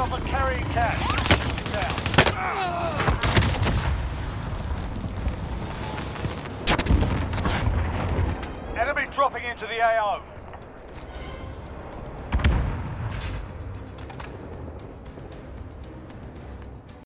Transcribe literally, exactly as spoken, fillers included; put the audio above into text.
chopper carrying cash. Down. Enemy dropping into the A O.